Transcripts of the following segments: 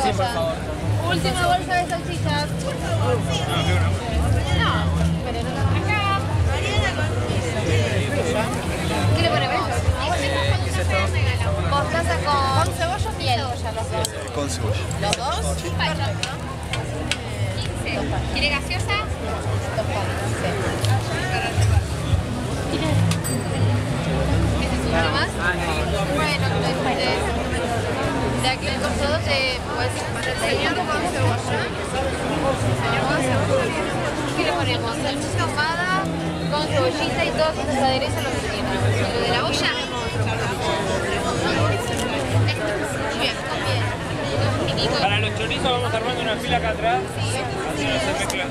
Sí, por favor. Última bolsa de salchichas. No, pero no acá. ¿Qué le ponemos? Mostaza con cebolla y miel. Con cebolla. ¿Los dos? Sí. ¿Quiere gaseosa? Dos palitos, sí. ¿Nada más? Bueno, de aquí el costado te puedes señor con cebolla. Señor con cebolla. ¿Qué le ponemos? Salchicha ahumada con cebollita y todos estos aderezos lo que quieran. ¿Lo de la olla? Bien, bien. Para los chorizos vamos armando una fila acá atrás. Así no se mezclan.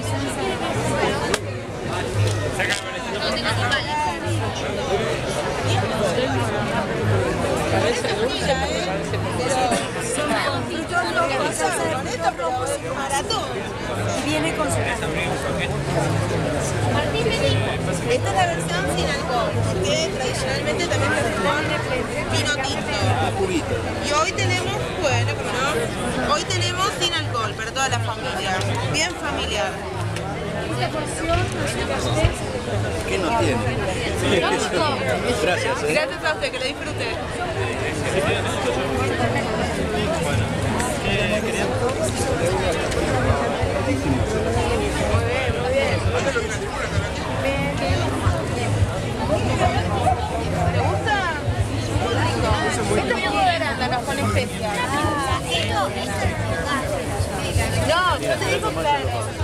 Saca la valecita. No tengas mal. Parece dulce, pero parece con esto propósito maratón y viene con su Martín, vení. Esta es la versión sin alcohol, porque tradicionalmente también se pone vino tinto. Y hoy tenemos, bueno, como no, hoy tenemos sin alcohol para toda la familia, bien familiar. Esta porción ¿Qué no tiene? Gracias. Gracias a usted, que lo disfrute. ¿Te gusta? Este es jugo de arándanos con especias. No, yo te digo claro.